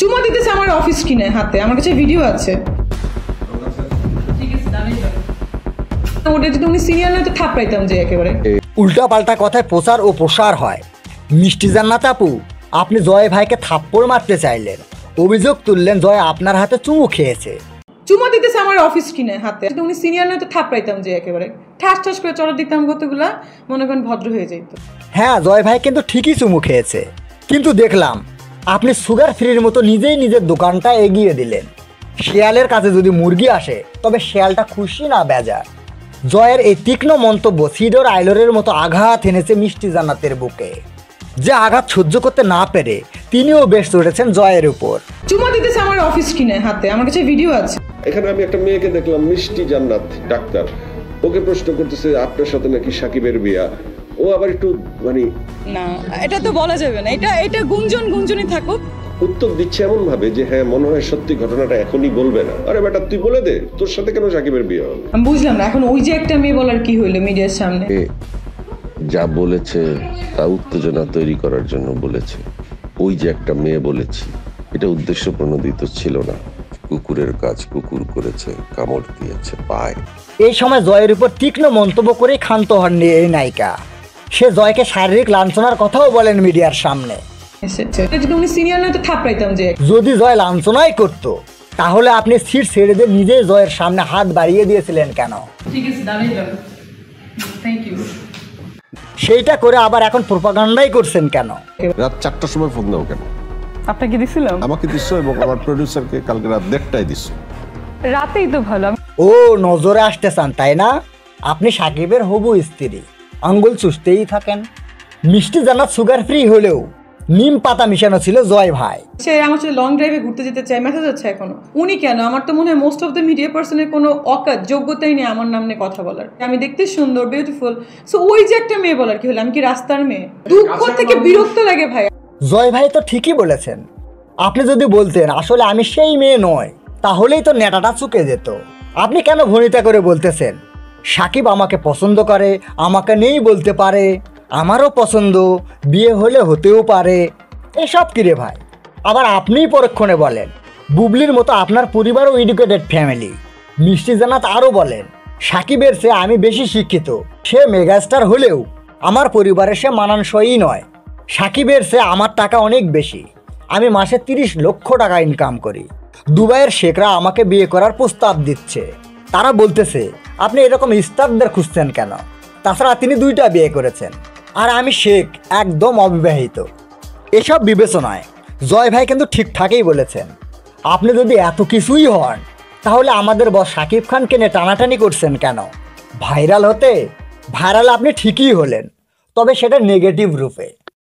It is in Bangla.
চুমা দিতেছে আমার অফিস কিনে হাতে, আমার কাছে ভিডিও আছে। ওটা যদি উনি সিনিয়র নয় তো থাপড়াইতাম যে একেবারে। উল্টা পাল্টা কথায় প্রচার ও প্রসার হয়। মিষ্টি জান্নাত আপু, আপনি জয় ভাইকে থাপ্পড় মারতে চাইলেন, অভিযোগ তুললেন জয় আপনার হাতে চুমু খেয়েছে। চুমা দিতেছে আমার অফিস কিনে হাতে, যদি উনি সিনিয়র নয় তো থাপড়াইতাম যে একেবারে, ঠাস ঠাস করে চড়া দিতাম, কতগুলা মনে করেন ভদ্র হয়ে যেত। হ্যাঁ, জয় ভাই কিন্তু ঠিকই চুমু খেয়েছে, কিন্তু দেখলাম আপনি সুগার ফ্রির মতো নিজেই নিজের দোকানটা এগিয়ে দিলেন। শিয়ালের কাছে যদি মুরগি আসে তবে শিয়ালটা খুশি না বেজার। জয়ের এই তীক্ষ্ণ মন্তব্য সিডর আইলরের মতো আঘাত এনেছে মিষ্টি জান্নাতের বুকে। যে আঘাত সহ্য করতে না পেরে তিনিও বেশ চড়েছেন জয়ের উপর। চুমা দিতেছে আমার অফিস কিনে হাতে, আমার কাছে ভিডিও আছে। এখানে আমি একটা মেয়েকে দেখলাম, মিষ্টি জান্নাত ডাক্তার, ওকে প্রশ্ন করতেছে আপনার সাথে নাকি সাকিবের বিয়া। ও আবার একটু না, এটা তো বলা যাবে না, এটা গুঞ্জনই থাকুক। উত্তর দিচ্ছে এমন ভাবে যে হ্যাঁ মনে হয় সত্যি ঘটনাটা এখনই বলবে না। আরে বেটা তুই বলে দে, তোর সাথে কেন সাকিবের বিয়ে হবে? আমি বুঝলাম না এখন ওই যে একটা মেয়ে বলার কি হইলো মিডিয়ার সামনে। যা বলেছে তা উত্তেজনা তৈরি করার জন্য বলেছে। ওই যে একটা মেয়ে বলেছি, এটা উদ্দেশ্য প্রণোদিত ছিল না। কুকুরের কাজ কুকুর করেছে, কামড় দিয়েছে পায়। এই সময় জয়ের উপর তীক্ষ্ণ মন্তব্য করে ক্ষান্ত হননি এই নায়িকা। সে জয়কে শারীরিক লাঞ্ছনার কথাও বলেন মিডিয়ার সামনে। যদি উনি সিনিয়র নয় তো থাপড়াইতাম যে। যদি জয় লাঞ্ছনাই করতো তাহলে আপনি সিট ছেড়ে দিয়ে নিজেই জয়ের সামনে হাত বাড়িয়ে দিয়েছিলেন কেন? ঠিক আছে, দাঁড়িয়ে থ্যাংক ইউ। সেইটা করে আবার এখন প্রোপাগান্ডাই করছেন কেন? রাত 4টার সময় ফোন দাও কেন? আপনাকে দিছিলাম? আমাকে দিছো এবং আমার প্রোডিউসারকে কালকে রাত 1টায় দিছো। রাতেই তো ভালো। ও নজরে আসতে চান তাই না? আপনি সাকিবের হবু স্ত্রী, আঙ্গুল চুষতেই থাকেন। মিষ্টি জান্নাত সুগার ফ্রি হলেও নিম পাতা মিশানো ছিল জয় ভাই। সে আমার সাথে লং ড্রাইভে ঘুরতে যেতে চায়, মেসেজ আছে এখনো। উনি কেন? আমার তো মনে হয় মোস্ট অফ দ্য মিডিয়া পার্সনের কোনো যোগ্যতাই নেই আমার নাম নিয়ে কথা বলার। আমি দেখতে সুন্দর, বিউটিফুল, সো ওই যে একটা মেয়ে বলার কি হলো? আমি কি রাস্তার মেয়ে? দুঃখ থেকে বিরক্ত লাগে ভাই। জয় ভাই তো ঠিকই বলেছেন। আপনি যদি বলতেন আসলে আমি সেই মেয়ে নয়, তাহলেই তো নেটাটা চুকে যেত। আপনি কেন ভনিতা করে বলতেছেন সাকিব আমাকে পছন্দ করে, আমাকে নেই বলতে পারে, আমারও পছন্দ, বিয়ে হলে হতেও পারে, এসব কিরে ভাই? আবার আপনিই পরক্ষণে বলেন বুবলির মতো আপনার পরিবারও এডুকেটেড ফ্যামিলি। মিষ্টি জান্নাত আরও বলেন সাকিবের চেয়ে আমি বেশি শিক্ষিত, সে মেগাস্টার হলেও আমার পরিবারের সে মানানসই নয়। সাকিবের চেয়ে আমার টাকা অনেক বেশি, আমি মাসে 30 লক্ষ টাকা ইনকাম করি। দুবাইয়ের শেখরা আমাকে বিয়ে করার প্রস্তাব দিচ্ছে। তারা বলতেছে আপনি এরকম স্টাফদের খুঁজছেন কেন? তাছাড়া তিনি 2টা বিয়ে করেছেন, আর আমি শেখ, একদম অবিবাহিত। এসব বিবেচনায় জয় ভাই কিন্তু ঠিকঠাকই বলেছেন। আপনি যদি এত কিছুই হন তাহলে আমাদের বস শাকিব খানকে নিয়ে টানাটানি করছেন কেন? ভাইরাল আপনি ঠিকই হলেন, তবে সেটা নেগেটিভ রূপে।